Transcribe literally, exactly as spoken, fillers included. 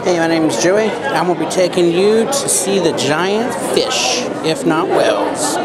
Hey, my name is Joey. I'm going to be taking you to see the giant fish, if not whales.